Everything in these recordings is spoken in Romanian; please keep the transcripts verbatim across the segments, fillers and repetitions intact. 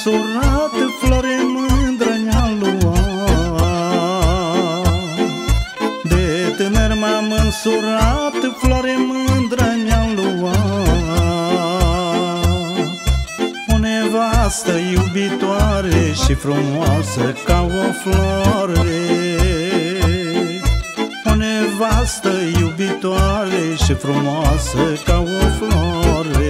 însurat, flore mândră ne-am luat. De tânăr m-am însurat, flore mândră ne-am luat. O nevastă iubitoare și frumoasă ca o floare. O nevastă iubitoare și frumoasă ca o floare.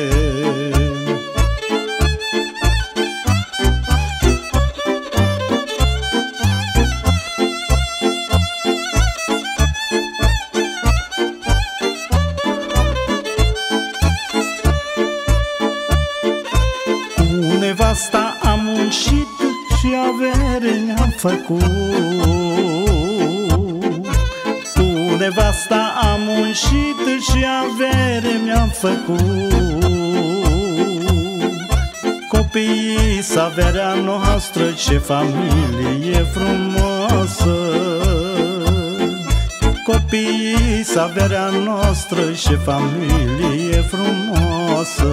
Cu nevasta am muncit și avere ne-am făcut. Cu nevasta am muncit și avere mi-am făcut. Copiii s averea noastră, ce familie frumoasă. Copiii s averea noastră, ce familie frumoasă.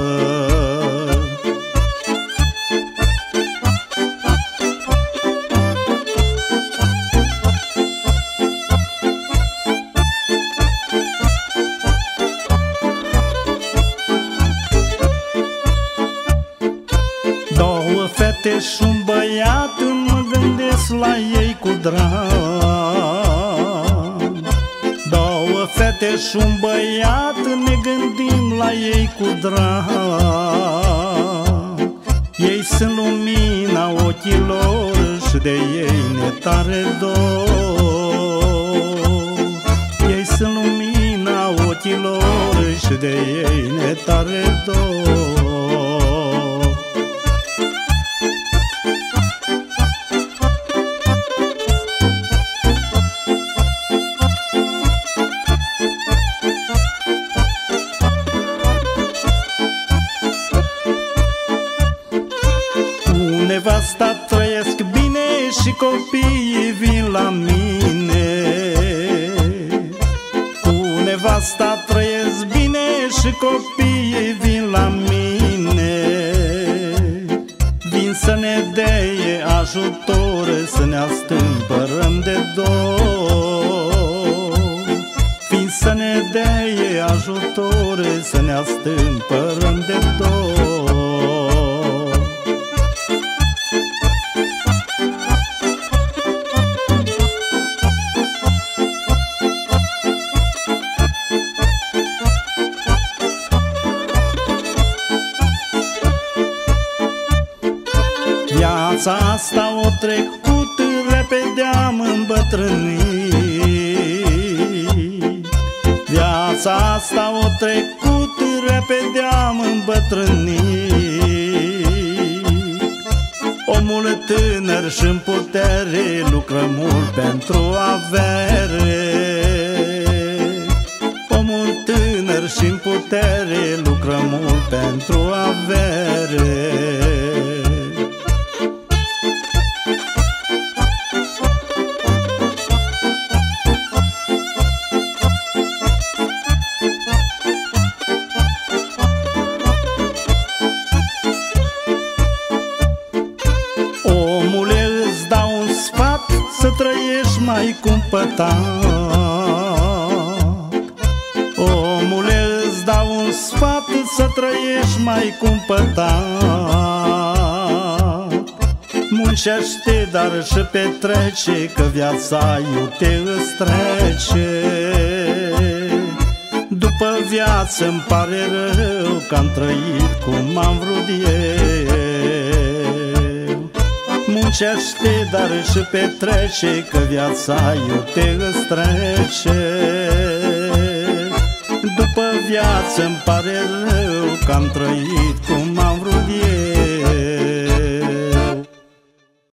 Două fete și un băiat, mă gândesc la ei cu drag. Două fete și un băiat, ne gândim la ei cu drag. Ei sunt lumina ochilor și de ei ne tare dor. Ei sunt lumina ochilor și de ei ne tare dor. Nevasta trăiesc bine și copiii vin la mine. Cu nevasta trăiesc bine și copiii vin la mine. Vin să ne deie ajutor, să ne astâmpărăm de dor. Vin să ne deie ajutor, să ne astâmpărăm de dor. Viața asta o trecut, repede am îmbătrânit. Viața asta o trecut, repede am îmbătrânit. Omul tânăr și-n putere lucră mult pentru avere. Omul tânăr și-n putere lucră mult pentru avere. Omule, îți dau un sfat, să trăiești mai cumpătat. Omule, îți dau un sfat, să trăiești mai cumpătat. Muncește, dar și petrece, că viața iute îți trece. După viață îmi pare rău că am trăit cum am vrut eu. Muncește, dar și petrece, că viața iute îți trece. După viață îmi pare rău că am trăit cum